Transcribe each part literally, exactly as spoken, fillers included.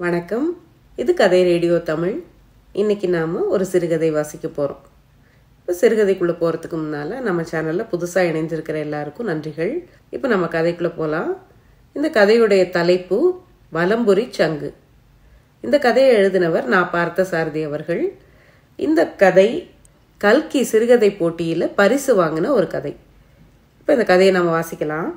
வணக்கம். இது கதை ரேடியோ தமிழ். இன்னைக்கு நாம் ஒரு சிறுகதை வாசிக்க போகிறோம். இப்போ சிறுகதைக்குள்ளே போகிறதுக்கு முன்னால் நம்ம சேனலில் புதுசாக இணைஞ்சிருக்கிற எல்லாருக்கும் நன்றிகள். இப்போ நம்ம கதைக்குள்ளே போகலாம். இந்த கதையுடைய தலைப்பு வலம்புரி சங்கு. இந்த கதையை எழுதினவர் நான் பார்த்த சாரதி அவர்கள். இந்த கதை கல்கி சிறுகதை போட்டியில் பரிசு வாங்கின ஒரு கதை. இப்போ இந்த கதையை நம்ம வாசிக்கலாம்.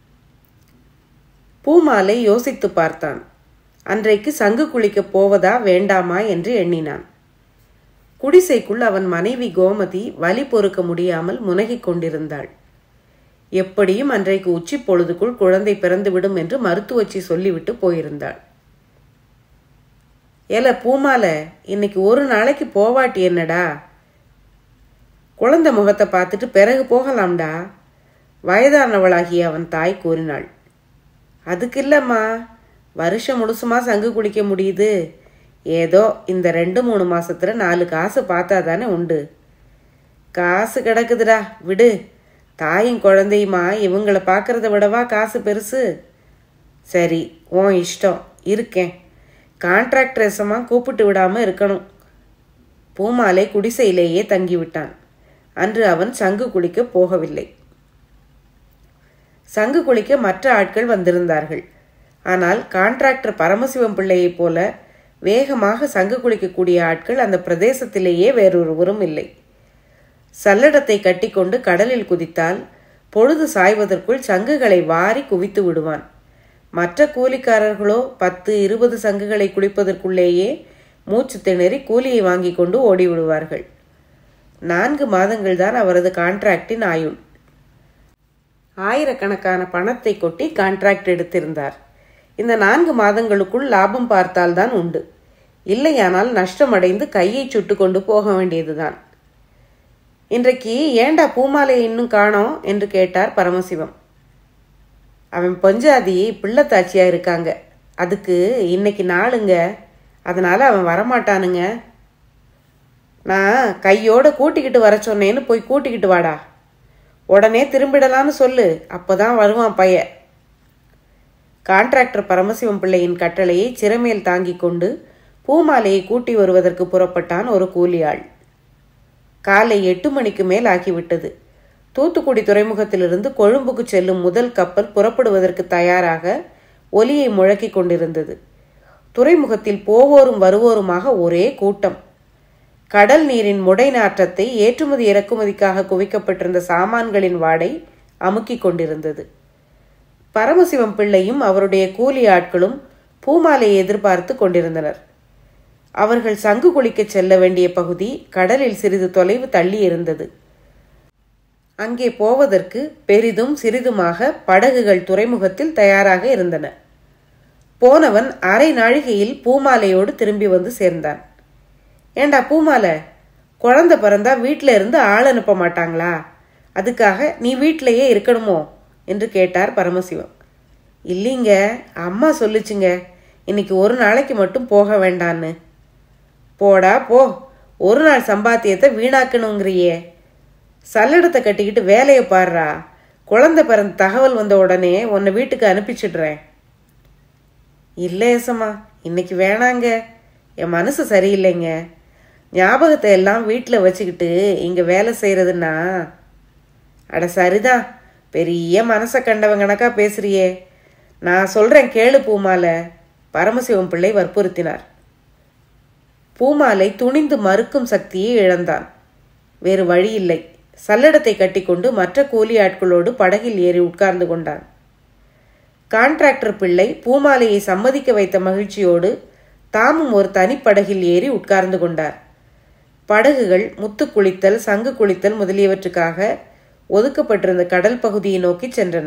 பூமாலை யோசித்து பார்த்தான். அன்றைக்கு சங்கு குளிக்க போவதா வேண்டாமா என்று எண்ணினான். குடிசைக்குள் அவன் மனைவி கோமதி வலி பொறுக்க முடியாமல் முனகிக் கொண்டிருந்தாள். எப்படியும் அன்றைக்கு உச்சி பொழுதுக்குள் குழந்தை பிறந்துவிடும் என்று மருத்துவச்சி சொல்லிவிட்டு போயிருந்தாள். ஏல பூமால, இன்னைக்கு ஒரு நாளைக்கு போவாட்டி என்னடா? குழந்தை முகத்தை பார்த்துட்டு பிறகு போகலாம்டா, வயதானவளாகிய அவன் தாய் கூறினாள். அதுக்கு இல்லம்மா, வருஷம் முழுசுமா சங்கு குளிக்க முடியுது. ஏதோ இந்த ரெண்டு மூணு மாசத்துல நாலு காசு பார்த்தா தானே உண்டு. காசு கிடக்குதுடா, விடு. தாயும் குழந்தையுமா இவங்களை பார்க்கறத விடவா காசு பெருசு? சரி, உன் இஷ்டம், இருக்கேன். கான்ட்ராக்டர்ஸமா கூப்பிட்டு விடாம இருக்கணும். பூமாலை குடிசையிலேயே தங்கிவிட்டான். அன்று அவன் சங்கு குளிக்க போகவில்லை. சங்கு குளிக்க மற்ற ஆட்கள் வந்திருந்தார்கள். ஆனால் கான்ட்ராக்டர் பரமசிவம் பிள்ளையைப் போல வேகமாக சங்கு குளிக்கக்கூடிய ஆட்கள் அந்த பிரதேசத்திலேயே வேறொருவரும் இல்லை. சல்லடத்தை கட்டிக்கொண்டு கடலில் குதித்தால் பொழுது சாய்வதற்குள் சங்குகளை வாரி குவித்து விடுவான். மற்ற கூலிக்காரர்களோ பத்து இருபது சங்குகளை குளிப்பதற்குள்ளேயே மூச்சு திணறி கூலியை வாங்கி கொண்டு ஓடிவிடுவார்கள். நான்கு மாதங்கள் தான் அவரது கான்ட்ராக்டின் ஆயுள். ஆயிரக்கணக்கான பணத்தை கொட்டி கான்ட்ராக்ட் எடுத்திருந்தார். இந்த நான்கு மாதங்களுக்குள் லாபம் பார்த்தால்தான் உண்டு. இல்லையானால் நஷ்டமடைந்து கையை சுட்டு கொண்டு போக வேண்டியதுதான். இன்றைக்கு ஏண்டா பூமாலையை இன்னும் காணோம் என்று கேட்டார் பரமசிவம். அவன் பஞ்சாதி பிள்ளைத்தாச்சியா இருக்காங்க, அதுக்கு இன்னைக்கு நாளுங்க, அதனால அவன் வரமாட்டானுங்க. நான் கையோட கூட்டிக்கிட்டு வர சொன்னேன்னு போய் கூட்டிக்கிட்டு வாடா. உடனே திரும்பிடலான்னு சொல்லு, அப்போதான் வருவான் பைய. கான்ட்ராக்டர் பரமசிவம் பிள்ளையின் கட்டளையை சிறமேல் தாங்கிக் கொண்டு பூமாலையை கூட்டி வருவதற்கு புறப்பட்டான் ஒரு கூலியாள். காலை எட்டு மணிக்கு மேல் ஆகிவிட்டது. தூத்துக்குடி துறைமுகத்திலிருந்து கொழும்புக்கு செல்லும் முதல் கப்பல் புறப்படுவதற்கு தயாராக ஒலியை முழக்கிக் கொண்டிருந்தது. துறைமுகத்தில் போவோரும் வருவோருமாக ஒரே கூட்டம். கடல் நீரின் முடை நாற்றத்தை ஏற்றுமதி இறக்குமதிக்காக குவிக்கப்பட்டிருந்த சாமான்களின் வாடை அமுக்கிக் கொண்டிருந்தது. பரமசிவம் பிள்ளையும் அவருடைய கூலி ஆட்களும் பூமாலையை எதிர்பார்த்து கொண்டிருந்தனர். அவர்கள் சங்கு குளிக்க செல்ல வேண்டிய பகுதி கடலில் சிறிது தொலைவு தள்ளி இருந்தது. அங்கே போவதற்கு பெரிதும் சிறிதுமாக படகுகள் துறைமுகத்தில் தயாராக இருந்தன. போனவன் அரை நாழிகையில் பூமாலையோடு திரும்பி வந்து சேர்ந்தான். ஏண்டா பூமாலை, குழந்தை பிறந்தா வீட்டில இருந்து ஆள் அனுப்ப மாட்டாங்களா? அதுக்காக நீ வீட்டிலேயே இருக்கணுமோ என்று கேட்டார் பரமசிவம். இல்லைங்க, அம்மா சொல்லிச்சுங்க, இன்னைக்கு ஒரு நாளைக்கு மட்டும் போக வேண்டான்னு. போடா போ, ஒரு நாள் சம்பாத்தியத்தை வீணாக்கணுங்கிறியே. சல்லடத்தை கட்டிக்கிட்டு வேலையை பாடுறா. குழந்தை பிறந்த தகவல் வந்த உடனே உன்னை வீட்டுக்கு அனுப்பிச்சிடுறேன். இல்லை ஏசம்மா, இன்னைக்கு வேணாங்க, என் மனசு சரியில்லைங்க. ஞாபகத்தை எல்லாம் வீட்டில் வச்சுக்கிட்டு இங்கே வேலை செய்கிறதுன்னா. அட சரிதான், பெரிய மனசை கண்டவன் கணக்கா பேசுறியே. நான் சொல்கிறேன் கேளு பூமாலை, பரமசிவம் பிள்ளை வற்புறுத்தினார். பூமாலை துணிந்து மறுக்கும் சக்தியை இழந்தான். வேறு வழி இல்லை. சல்லடத்தை கட்டிக்கொண்டு மற்ற கூலி ஆட்களோடு படகில் ஏறி உட்கார்ந்து கொண்டான். கான்ட்ராக்டர் பிள்ளை பூமாலையை சம்மதிக்க வைத்த மகிழ்ச்சியோடு தாமும் ஒரு தனிப்படகில் ஏறி உட்கார்ந்து கொண்டார். படகுகள் முத்து குளித்தல், சங்கு குளித்தல் முதலியவற்றுக்காக ஒதுக்கப்பட்டிருந்த கடல் பகுதியை நோக்கி சென்றன.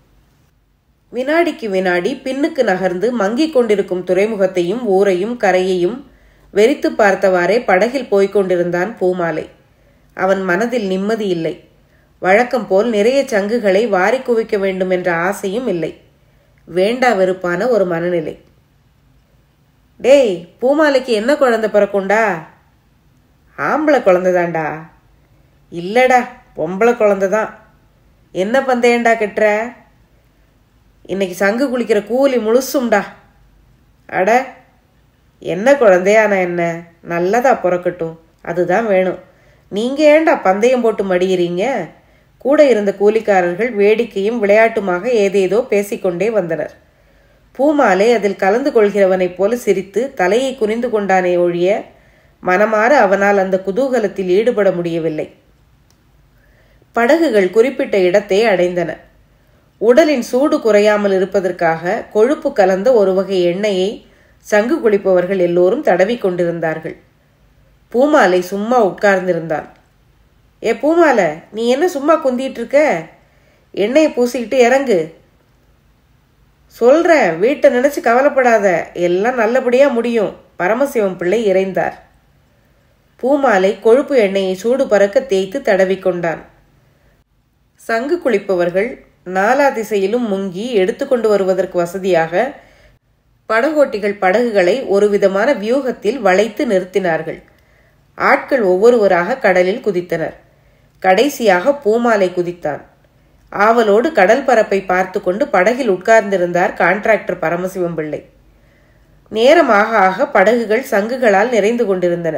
வினாடிக்கு வினாடி பின்னுக்கு நகர்ந்து மங்கிக் கொண்டிருக்கும் துறைமுகத்தையும் ஊரையும் கரையையும் வெறித்து பார்த்தவாறே படகில் போய்கொண்டிருந்தான் பூமாலை. அவன் மனதில் நிம்மதி இல்லை. வழக்கம் போல் நிறைய சங்குகளை வாரி குவிக்க வேண்டும் என்ற ஆசையும் இல்லை. வேண்டா வெறுப்பான ஒரு மனநிலை. டேய், பூமாலைக்கு என்ன குழந்தை பிறக்குண்டா? ஆம்பளை குழந்தைதான்டா. இல்லடா, பொம்பளை குழந்தைதான். என்ன பந்தயண்டா கட்டுற? இன்னைக்கு சங்கு குளிக்கிற கூலி முழுசும்டா. அட, என்ன குழந்தையான என்ன, நல்லதா பிறக்கட்டும், அதுதான் வேணும். நீங்க ஏண்டா பந்தயம் போட்டு மடியிறீங்க? கூட இருந்த கூலிக்காரர்கள் வேடிக்கையும் விளையாட்டுமாக ஏதேதோ பேசிக்கொண்டே வந்தனர். பூமாலை அதில் கலந்து கொள்கிறவனைப் போல சிரித்து தலையை குனிந்து கொண்டானே ஒழிய மனமாற அவனால் அந்த குதூகலத்தில் ஈடுபட முடியவில்லை. படகுகள் குறிப்பிட்ட இடத்தை அடைந்தன. உடலின் சூடு குறையாமல் இருப்பதற்காக கொழுப்பு கலந்த ஒரு வகை எண்ணெயை சங்கு குளிப்பவர்கள் எல்லோரும் தடவி கொண்டிருந்தார்கள். பூமாலை சும்மா உட்கார்ந்திருந்தான். ஏ பூமாலை, நீ என்ன சும்மா குந்திட்டு இருக்க? எண்ணெயை பூசிக்கிட்டு இறங்கு. சொல்றேன், வீட்டை நினைச்சு கவலைப்படாத, எல்லாம் நல்லபடியா முடியும். பரமசிவம் பிள்ளை இறைந்தார். பூமாலை கொழுப்பு எண்ணெயை சூடு பறக்க தேய்த்து தடவி கொண்டான். சங்கு குளிப்பவர்கள் நாலா திசையிலும் முங்கி எடுத்துக்கொண்டு வருவதற்கு வசதியாக படகோட்டிகள் படகுகளை ஒரு விதமான வியூகத்தில் வளைத்து நிறுத்தினார்கள். ஆட்கள் ஒவ்வொருவராக கடலில் குதித்தனர். கடைசியாக பூமாலை குதித்தான். ஆவலோடு கடல் பரப்பை பார்த்து கொண்டு படகில் உட்கார்ந்திருந்தார் கான்ட்ராக்டர் பரமசிவம் பிள்ளை. நேரமாக ஆக படகுகள் சங்குகளால் நிறைந்து கொண்டிருந்தன.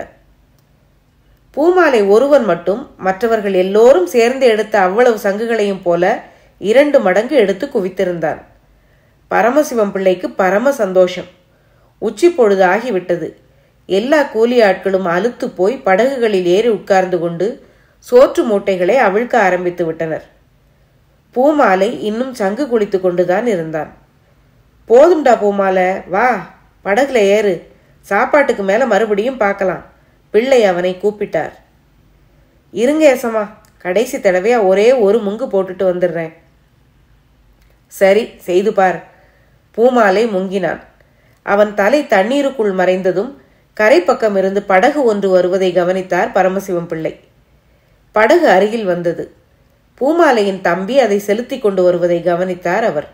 பூமாலை ஒருவன் மட்டும் மற்றவர்கள் எல்லோரும் சேர்ந்து எடுத்த அவ்வளவு சங்குகளையும் போல இரண்டு மடங்கு எடுத்து குவித்திருந்தான். பரமசிவம் பிள்ளைக்கு பரம சந்தோஷம். உச்சி பொழுது ஆகிவிட்டது. எல்லா கூலி ஆட்களும் அலுத்து போய் படகுகளில் ஏறி உட்கார்ந்து கொண்டு சோற்று மூட்டைகளை அவிழ்க்க ஆரம்பித்து விட்டனர். பூமாலை இன்னும் சங்கு குளித்து கொண்டுதான் இருந்தான். போதும்டா பூமாலை, வா படகுல ஏறு, சாப்பாட்டுக்கு மேல மறுபடியும் பார்க்கலாம். பிள்ளை அவனை கூப்பிட்டார். இருங்க ஏசமா, கடைசி தடவையா ஒரே ஒரு முங்கு போட்டுட்டு வந்துடுறேன். சரி, செய்து பார். பூமாலை முங்கினான். அவன் தலை தண்ணீருக்குள் மறைந்ததும் கரை பக்கம் இருந்து படகு ஒன்று வருவதை கவனித்தார் பரமசிவம் பிள்ளை. படகு அருகில் வந்தது. பூமாலையின் தம்பி அதை செலுத்தி கொண்டு வருவதை கவனித்தார் அவர்.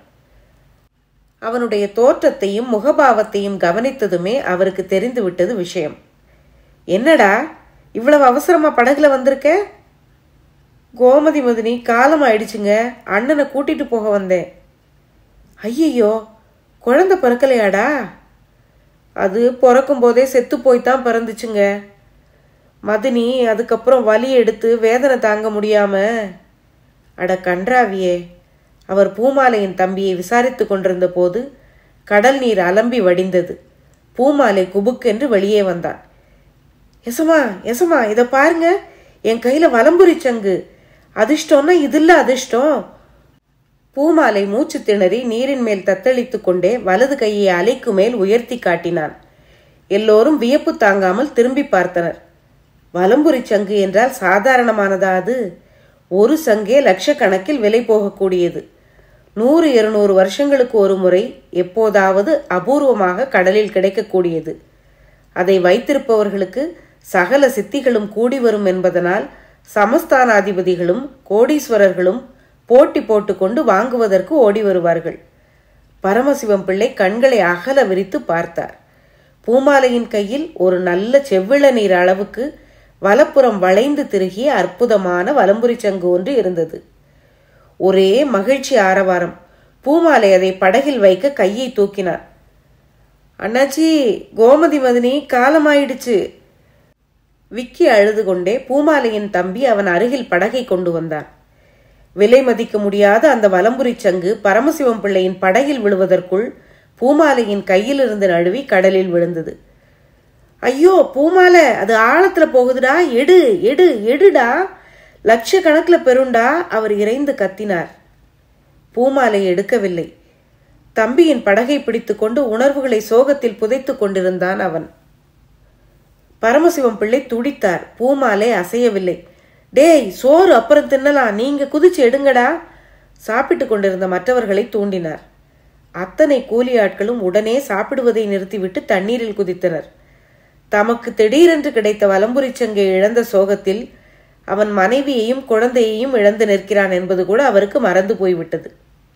அவனுடைய தோற்றத்தையும் முகபாவத்தையும் கவனித்ததுமே அவருக்கு தெரிந்துவிட்டது விஷயம். என்னடா இவ்வளவு அவசரமா படகுல வந்திருக்க? கோமதி மதினி, காலம் ஆயிடுச்சுங்க, அண்ணனை கூட்டிட்டு போக வந்தேன். ஐயையோ, குழந்தை பிறக்கலையாடா? அது பிறக்கும் போதே செத்து போய்தான் பிறந்துச்சுங்க. மதினி அதுக்கப்புறம் வலி எடுத்து வேதனை தாங்க முடியாம. அட கன்றாவியே! அவர் பூமாலையின் தம்பியை விசாரித்து கொண்டிருந்த போது கடல் நீர் அலம்பி வடிந்தது. பூமாலை குபுக்கென்று வெளியே வந்தான். எசமா எசமா, இதை பாருங்க, என் கையில வலம்புரி சங்கு. அதிர்ஷ்டம்னா இதுல்ல அதிர்ஷ்டம். பூமாலை மூச்சு திணறி நீரின் மேல் தத்தளித்து கொண்டே வலது கையை அலைக்கு மேல் உயர்த்தி காட்டினான். எல்லோரும் வியப்பு தாங்காமல் திரும்பி பார்த்தனர். வலம்புரி சங்கு என்றால் சாதாரணமானதா அது? ஒரு சங்கே லட்சக்கணக்கில் விலை போகக்கூடியது. நூறு இருநூறு வருஷங்களுக்கு ஒரு முறை எப்போதாவது அபூர்வமாக கடலில் கிடைக்கக்கூடியது. அதை வைத்திருப்பவர்களுக்கு சகல சித்திகளும் கூடி வரும் என்பதனால் சமஸ்தானாதிபதிகளும் கோடீஸ்வரர்களும் போட்டி போட்டுக்கொண்டு வாங்குவதற்கு ஓடி வருவார்கள். பரமசிவம் பிள்ளை கண்களை அகல விரித்து பார்த்தார். பூமாலையின் கையில் ஒரு நல்ல செவ்விள நீர் அளவுக்கு வலப்புறம் வளைந்து திருகிய அற்புதமான வலம்புரி சங்கு ஒன்று இருந்தது. ஒரே மகிழ்ச்சி ஆரவாரம். பூமாலை அதை படகில் வைக்க கையை தூக்கினார். அண்ணாச்சி, கோமதி மதினி காலமாயிடுச்சு. விக்கி அழுது கொண்டே பூமாலையின் தம்பி அவன் அருகில் படகை கொண்டு வந்தான். விலை மதிக்க முடியாத அந்த வலம்புரி சங்கு பரமசிவம் பிள்ளையின் படகில் விழுவதற்குள் பூமாலையின் கையில் இருந்து நழுவி கடலில் விழுந்தது. ஐயோ பூமாலை, அது ஆழத்துல போகுதுடா, எடு எடு எடுடா, லட்சக்கணக்கில் பெருண்டா, அவர் இறைந்து கத்தினார். பூமாலை எடுக்கவில்லை. தம்பியின் படகை பிடித்து கொண்டு உணர்வுகளை சோகத்தில் புதைத்து கொண்டிருந்தான் அவன். பரமசிவம் பிள்ளை துடித்தார். பூமாலை அசையவில்லை. டேய், சோறு அப்புறம் தின்னலாம், நீங்க குதிச்சு எடுங்கடா. சாப்பிட்டு கொண்டிருந்த மற்றவர்களை தூண்டினார். அத்தனை கூலி ஆட்களும் உடனே சாப்பிடுவதை நிறுத்திவிட்டு தண்ணீரில் குதித்தனர். தமக்கு திடீரென்று கிடைத்த வலம்புரி சங்கை இழந்த சோகத்தில் அவன் மனைவியையும் குழந்தையையும் இழந்து நிற்கிறான் என்பது கூட அவருக்கு மறந்து போய்விட்டது.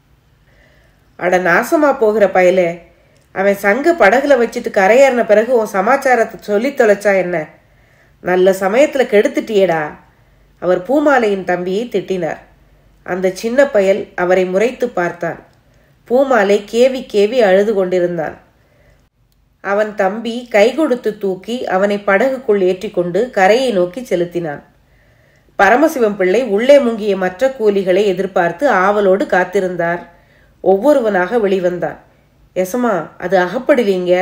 அட நாசமா போகிற பயலே, அவன் சங்க படகுல வச்சுட்டு கரையேறின பிறகு உன் சமாச்சாரத்தை சொல்லி தொலைச்சா என்ன? நல்ல சமயத்துல கெடுத்துட்டியேடா. அவர் பூமாலையின் தம்பியை திட்டினார். அந்த சின்ன பயல் அவரை முறைத்து பார்த்தான். பூமாலை கேவி கேவி அழுது கொண்டிருந்தான். அவன் தம்பி கை கொடுத்து தூக்கி அவனை படகுக்குள் ஏற்றிக்கொண்டு கரையை நோக்கி செலுத்தினான். பரமசிவம் பிள்ளை உள்ளே முங்கிய மற்ற கூலிகளை எதிர்பார்த்து ஆவலோடு காத்திருந்தார். ஒவ்வொருவனாக வெளிவந்தான். எசமா, அது அகப்படலீங்க.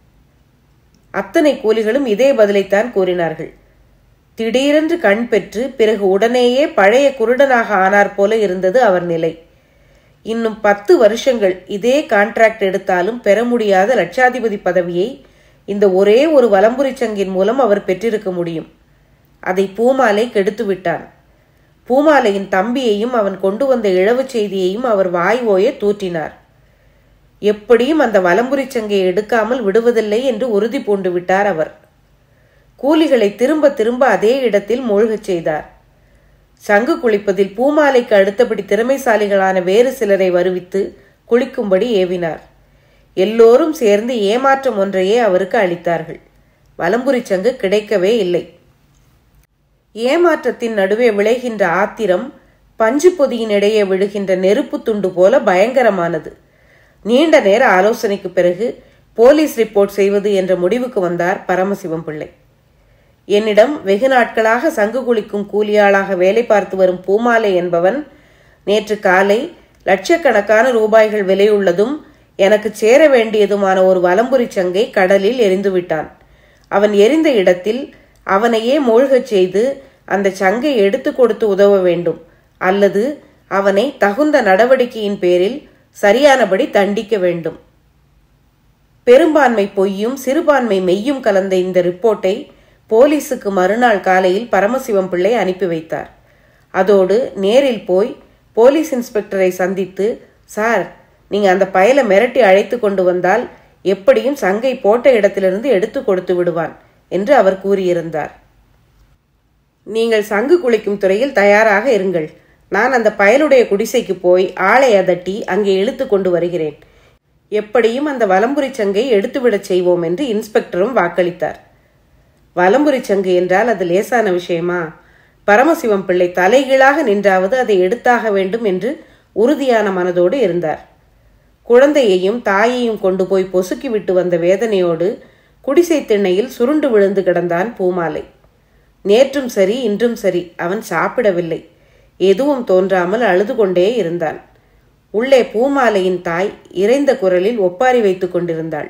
அத்தனை கூலிகளும் இதே பதிலைத்தான் கூறினார்கள். திடீரென்று கண் பெற்று பிறகு உடனேயே பழைய குருடனாக ஆனார் போல இருந்தது அவர் நிலை. இன்னும் பத்து வருஷங்கள் இதே கான்ட்ராக்ட் எடுத்தாலும் பெற முடியாத லட்சாதிபதி பதவியை இந்த ஒரே ஒரு வலம்புரி சங்கின் மூலம் அவர் பெற்றிருக்க முடியும். அதை பூமாலை கெடுத்து விட்டான். பூமாலையின் தம்பியையும் அவன் கொண்டு வந்த இழவு செய்தியையும் அவர் வாய் ஓய தூற்றினார். எப்படியும் அந்த வலம்புரி சங்கை எடுக்காமல் விடுவதில்லை என்று உறுதி பூண்டு விட்டார் அவர். கூலிகளை திரும்ப திரும்ப அதே இடத்தில் மூழ்கச் செய்தார். சங்கு குளிப்பதில் பூமாலைக்கு அடுத்தபடி திறமைசாலிகளான வேறு சிலரை வருவித்து குளிக்கும்படி ஏவினார். எல்லோரும் சேர்ந்து ஏமாற்றம் ஒன்றையே அவருக்கு அளித்தார்கள். வலம்புரி சங்கு கிடைக்கவே இல்லை. ஏமாற்றத்தின் நடுவே விளைகின்ற ஆத்திரம் பஞ்சு பொதியின் இடையே விழுகின்ற நெருப்பு துண்டு போல பயங்கரமானது. நீண்ட நேர ஆலோசனைக்கு பிறகு போலீஸ் ரிப்போர்ட் செய்வது என்ற முடிவுக்கு வந்தார் பரமசிவம் பிள்ளை. என்னிடம் வெகு நாட்களாக சங்கு குளிக்கும் கூலியாளாக வேலை பார்த்து வரும் பூமாலை என்பவன் நேற்று காலை லட்சக்கணக்கான ரூபாய்கள் விலையுள்ளதும் எனக்கு சேர வேண்டியதுமான ஒரு வலம்புரி சங்கை கடலில் எரிந்துவிட்டான். அவன் எரிந்த இடத்தில் அவனையே மூழ்கச் செய்து அந்த சங்கை எடுத்து கொடுத்து உதவ வேண்டும், அல்லது அவனை தகுந்த நடவடிக்கையின் பேரில் சரியானபடி தண்டிக்க வேண்டும். பெரும்பான்மை பொய்யும் சிறுபான்மை மெய்யும் கலந்த இந்த ரிப்போர்ட்டை போலீஸுக்கு மறுநாள் காலையில் பரமசிவம் பிள்ளை அனுப்பி வைத்தார். அதோடு நேரில் போய் போலீஸ் இன்ஸ்பெக்டரை சந்தித்து, சார், நீங்க அந்த பயலை மிரட்டி அழைத்து கொண்டு வந்தால் எப்படியும் சங்கை போட்ட இடத்திலிருந்து எடுத்து கொடுத்து விடுவான் என்று அவர் கூறியிருந்தார். நீங்கள் சங்கு குளிக்கும் துறையில் தயாராக இருங்கள். நான் அந்த பயலுடைய குடிசைக்கு போய் ஆளை அதட்டி அங்கே இழுத்து கொண்டு வருகிறேன். எப்படியும் அந்த வலம்புரி சங்கை எடுத்துவிடச் செய்வோம் என்று இன்ஸ்பெக்டரும் வாக்களித்தார். வலம்புரி சங்கு என்றால் அது லேசான விஷயமா? பரமசிவம் பிள்ளை தலைகீழாக நின்றாவது அதை எடுத்தாக வேண்டும் என்று உறுதியான மனதோடு இருந்தார். குழந்தையையும் தாயையும் கொண்டு போய் பொசுக்கி விட்டு வந்த வேதனையோடு குடிசை திண்ணையில் சுருண்டு விழுந்து கிடந்தான் பூமாலை. நேற்றும் சரி இன்றும் சரி அவன் சாப்பிடவில்லை. எதுவும் தோன்றாமல் அழுது கொண்டே இருந்தான். உள்ளே பூமாலையின் தாய் இறைந்த குரலில் ஒப்பாரி வைத்துக் கொண்டிருந்தாள்.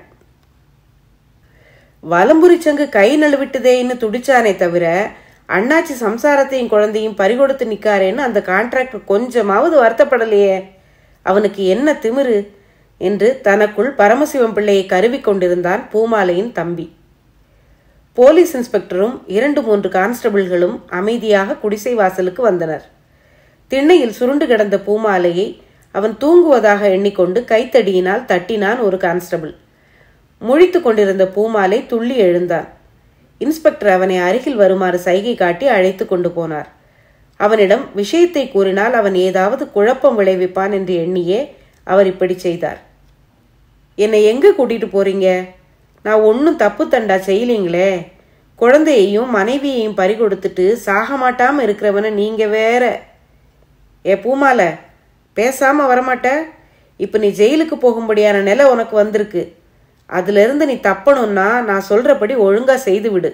வலம்புரி சங்கு கை நழுவிட்டுதேன்னு துடிச்சானே தவிர அண்ணாச்சி சம்சாரத்தையும் குழந்தையும் பறிகொடுத்து நிக்காரேன்னு அந்த கான்ட்ராக்டர் கொஞ்சமாவது வருத்தப்படலையே. அவனுக்கு என்ன திமிரு என்று தனக்குள் பரமசிவம் பிள்ளையை கருவி கொண்டிருந்தான் பூமாலையின் தம்பி. போலீஸ் இன்ஸ்பெக்டரும் இரண்டு மூன்று கான்ஸ்டபிள்களும் அமைதியாக குடிசை வாசலுக்கு வந்தனர். திண்ணையில் சுருண்டு கிடந்த பூமாலையை அவன் தூங்குவதாக எண்ணிக்கொண்டு கைத்தடியினால் தட்டினான் ஒரு கான்ஸ்டபிள். முழித்து கொண்டிருந்த பூமாலை துள்ளி எழுந்தான். இன்ஸ்பெக்டர் அவனை அருகில் வருமாறு சைகை காட்டி அழைத்து கொண்டு போனார். அவனிடம் விஷயத்தை கூறினால் அவன் ஏதாவது குழப்பம் விளைவிப்பான் என்று எண்ணியே அவர் இப்படி செய்தார். என்னை எங்க கூட்டிட்டு போறீங்க? நான் ஒன்னும் தப்பு தண்டா செய்யலீங்களே. குழந்தையையும் மனைவியையும் பறி கொடுத்துட்டு சாக மாட்டாம இருக்கிறவன நீங்க வேற. ஏ பூமாலை, பேசாம வரமாட்ட? இப்ப நீ ஜெயிலுக்கு போகும்படியான நிலை உனக்கு வந்திருக்கு. அதுல இருந்து நீ தப்பணும்னா நான் சொல்றபடி ஒழுங்கா செய்து விடு.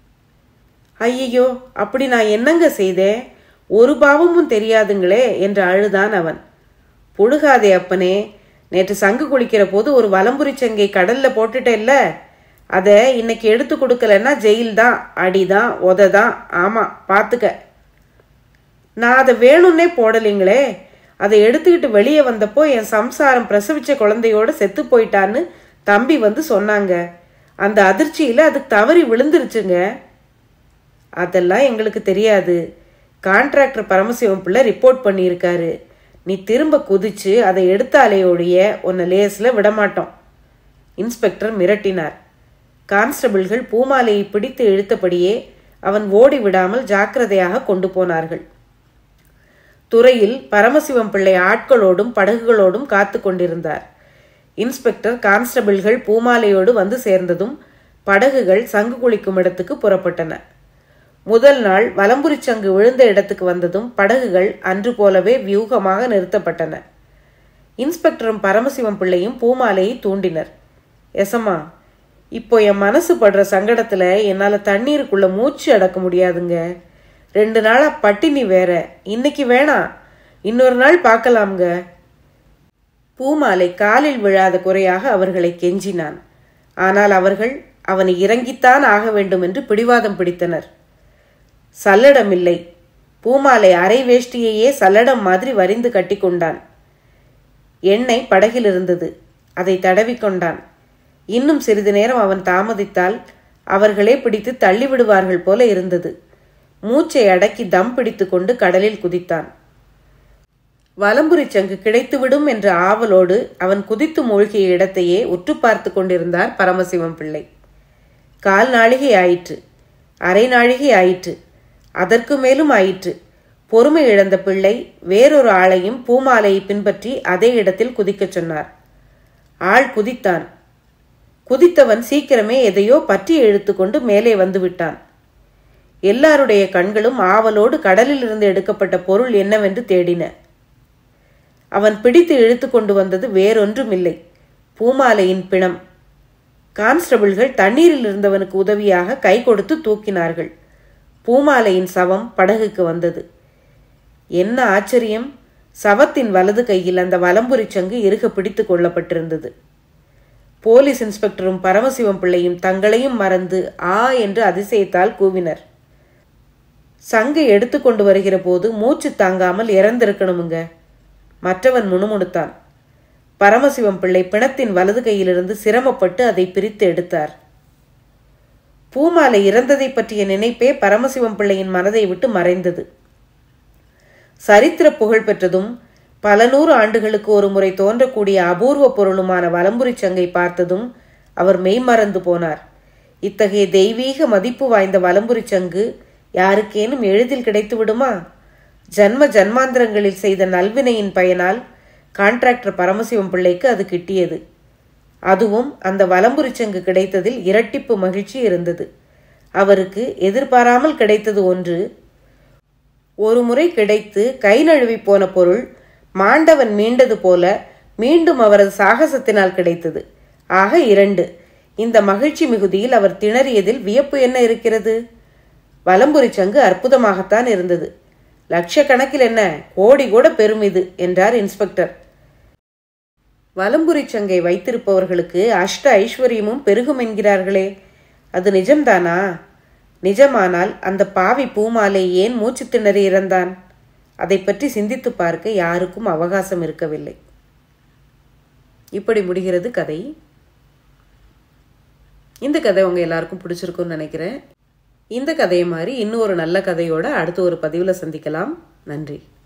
ஐயோ, அப்படி நான் என்னங்க செய்தேன்? ஒரு பாவமும் தெரியாதுங்களே என்று அழுதான் அவன். புழுகாதே அப்பனே, நேற்று சங்கு குளிக்கிற போது ஒரு வலம்புரி சங்கை கடல்ல போட்டுட்டேல்ல, அத இன்னைக்கு எடுத்து கொடுக்கலன்னா ஜெயில் தான், அடிதான், உததான். ஆமா, பாத்துக்க. நான் அதை வேணும்னே போடலிங்களே. அதை எடுத்துக்கிட்டு வெளியே வந்தப்போ என் சம்சாரம் பிரசவிச்ச குழந்தையோட செத்து போயிட்டான்னு தம்பி வந்து சொன்னாங்க. அந்த அதிர்ச்சியில அது தவறி விழுந்துருச்சுங்க. அதெல்லாம் எங்களுக்கு தெரியாது. கான்ட்ராக்டர் பரமசிவம் பிள்ளை ரிப்போர்ட் பண்ணியிருக்காரு. நீ திரும்ப குதிச்சு அதை எடுத்தாலேயோடைய உன்னை லேஸ்ல விடமாட்டோம். இன்ஸ்பெக்டர் மிரட்டினார். கான்ஸ்டபிள்கள் பூமாலையை பிடித்து இழுத்தபடியே அவன் ஓடி விடாமல் ஜாக்கிரதையாக கொண்டு போனார்கள். துறையில் பரமசிவம் பிள்ளை ஆட்களோடும் படகுகளோடும் காத்து கொண்டிருந்தார். இன்ஸ்பெக்டர் கான்ஸ்டபிள்கள் பூமாலையோடு வந்து சேர்ந்ததும் படகுகள் சங்கு குளிக்கும் இடத்துக்கு புறப்பட்டன. முதல் நாள் வலம்புரி சங்கு விழுந்த இடத்துக்கு வந்ததும் படகுகள் அன்று போலவே வியூகமாக நிறுத்தப்பட்டன. இன்ஸ்பெக்டரும் பரமசிவம் பிள்ளையும் பூமாலையை தூண்டினர். எசம்மா, இப்போ என் மனசு படுற சங்கடத்துல என்னால தண்ணீருக்குள்ள மூச்சு அடக்க முடியாதுங்க. ரெண்டு நாளா பட்டினி வேற. இன்னைக்கு வேணாம், இன்னொரு நாள் பார்க்கலாம்ங்க. பூமாலை காலில் விழாத குறையாக அவர்களை கெஞ்சினான். ஆனால் அவர்கள் அவனை இறங்கித்தான் ஆக வேண்டும் என்று பிடிவாதம் பிடித்தனர். சல்லடம் இல்லை. பூமாலை அரை வேஷ்டியையே சல்லடம் மாதிரி வரிந்து கட்டி கொண்டான். எண்ணெய் படகில் இருந்தது. அதை தடவிக்கொண்டான். இன்னும் சிறிது நேரம் அவன் தாமதித்தால் அவர்களே பிடித்து தள்ளிவிடுவார்கள் போல இருந்தது. மூச்சை அடக்கி தம் பிடித்து கொண்டு கடலில் குதித்தான். வலம்புரி சங்கு கிடைத்துவிடும் என்ற ஆவலோடு அவன் குதித்து மூழ்கிய இடத்தையே உற்று பார்த்து கொண்டிருந்தார் பரமசிவம் பிள்ளை. கால் நாழிகை ஆயிற்று, அரை நாழிகை ஆயிற்று, அதற்கு மேலும் ஆயிற்று. பொறுமை இழந்த பிள்ளை வேறொரு ஆளையும் பூமாலையை பின்பற்றி அதே இடத்தில் குதிக்கச் சொன்னார். ஆள் குதித்தான். குதித்தவன் சீக்கிரமே எதையோ பற்றி இழுத்து கொண்டு மேலே வந்து விட்டான். எல்லாருடைய கண்களும் ஆவலோடு கடலில் இருந்து எடுக்கப்பட்ட பொருள் என்னவென்று தேடின. அவன் பிடித்து இழுத்து கொண்டு வந்தது வேறொன்றுமில்லை, பூமாலையின் பிணம். கான்ஸ்டபிள்கள் தண்ணீரில் இருந்தவனுக்கு உதவியாக கை கொடுத்து தூக்கினார்கள். பூமாலையின் சவம் படகுக்கு வந்தது. என்ன ஆச்சரியம்! சவத்தின் வலது கையில் அந்த வலம்புரி சங்கு இறுக பிடித்து கொள்ளப்பட்டிருந்தது. போலீஸ் இன்ஸ்பெக்டரும் பரமசிவம் பிள்ளையும் தங்களையும் மறந்து ஆ என்று அதிசயத்தால் கூவினர். சங்கை எடுத்து கொண்டு வருகிற போது மூச்சு தாங்காமல் இறந்திருக்கணுமுங்க. மற்றவன் முணுமுணுத்தான். பரமசிவம் பிள்ளை பிணத்தின் வலது கையிலிருந்து சிரமப்பட்டு அதை பிரித்து எடுத்தார். பூமாலை இறந்ததை பற்றிய நினைப்பே பரமசிவம் பிள்ளையின் மனதை விட்டு மறைந்தது. சரித்திர புகழ் பெற்றதும் பல நூறு ஆண்டுகளுக்கு ஒரு முறை தோன்றக்கூடிய அபூர்வ பொருளுமான வலம்புரி சங்கை பார்த்ததும் அவர் மெய்மறந்து போனார். இத்தகைய தெய்வீக மதிப்பு வாய்ந்த வலம்புரி சங்கு யாருக்கேனும் எளிதில் கிடைத்து விடுமா? ஜன்ம ஜன்மாந்திரங்களில் செய்த நல்வினையின் பயனால் கான்ட்ராக்டர் பரமசிவம் பிள்ளைக்கு அது கிட்டியது. அதுவும் அந்த வலம்புரி சங்கு கிடைத்ததில் இரட்டிப்பு மகிழ்ச்சி இருந்தது. அவருக்கு எதிர்பாராமல் கிடைத்தது ஒன்று. ஒரு முறை கிடைத்து கை நழுவி போன பொருள் மாண்டவன் மீண்டது போல மீண்டும் அவரது சாகசத்தினால் கிடைத்தது. ஆக இரண்டு. இந்த மகிழ்ச்சி மிகுதியில் அவர் திணறியதில் வியப்பு என்ன இருக்கிறது? வலம்புரி சங்கு அற்புதமாகத்தான் இருந்தது. லட்சக்கணக்கில் என்ன, கோடி கூட பெரும் இது என்றார் இன்ஸ்பெக்டர். வலம்புரி சங்கை வைத்திருப்பவர்களுக்கு அஷ்ட ஐஸ்வர்யமும் பெருகும் என்கிறார்களே, அது நிஜம்தானா? நிஜமானால் அந்த பாவி பூமாலை ஏன் மூச்சு திணறி இறந்தான்? அதை பற்றி சிந்தித்து பார்க்க யாருக்கும் அவகாசம் இருக்கவில்லை. இப்படி முடிகிறது கதை. இந்த கதை உங்க எல்லாருக்கும் பிடிச்சிருக்கும்னு நினைக்கிறேன். இந்த கதையை மாதிரி இன்னும் ஒரு நல்ல கதையோட அடுத்த ஒரு பதிவில் சந்திக்கலாம். நன்றி.